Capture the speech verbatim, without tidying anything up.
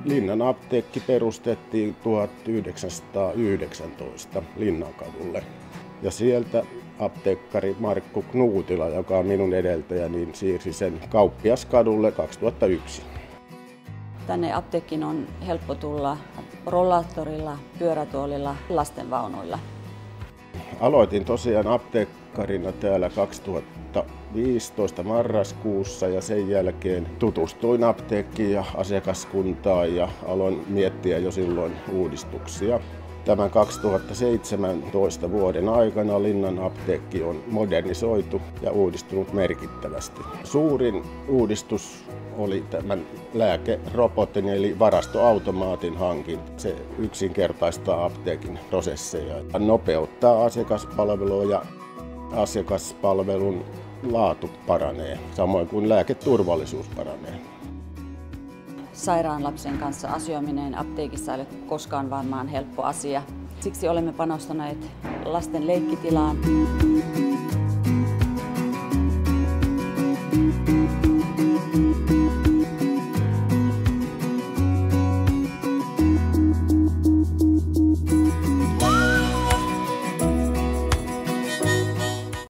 Linnan apteekki perustettiin tuhatyhdeksänsataayhdeksäntoista Linnankadulle. Ja sieltä apteekkari Markku Knuutila, joka on minun edeltäjä, niin siirsi sen Kauppiaskadulle kaksituhattayksi. Tänne apteekkiin on helppo tulla rollaattorilla, pyörätuolilla, lastenvaunuilla. Aloitin tosiaan apteekkarina täällä kaksituhattaviisitoista marraskuussa ja sen jälkeen tutustuin apteekkiin ja asiakaskuntaan ja aloin miettiä jo silloin uudistuksia. Tämän kaksituhattaseitsemäntoista vuoden aikana Linnan apteekki on modernisoitu ja uudistunut merkittävästi. Suurin uudistus oli tämän lääkerobotin eli varastoautomaatin hankinta. Se yksinkertaistaa apteekin prosesseja ja nopeuttaa asiakaspalvelua ja asiakaspalvelun laatu paranee, samoin kuin lääketurvallisuus paranee. Sairaan lapsen kanssa asioiminen apteekissa ei ole koskaan varmaan helppo asia. Siksi olemme panostaneet lasten leikkitilaan.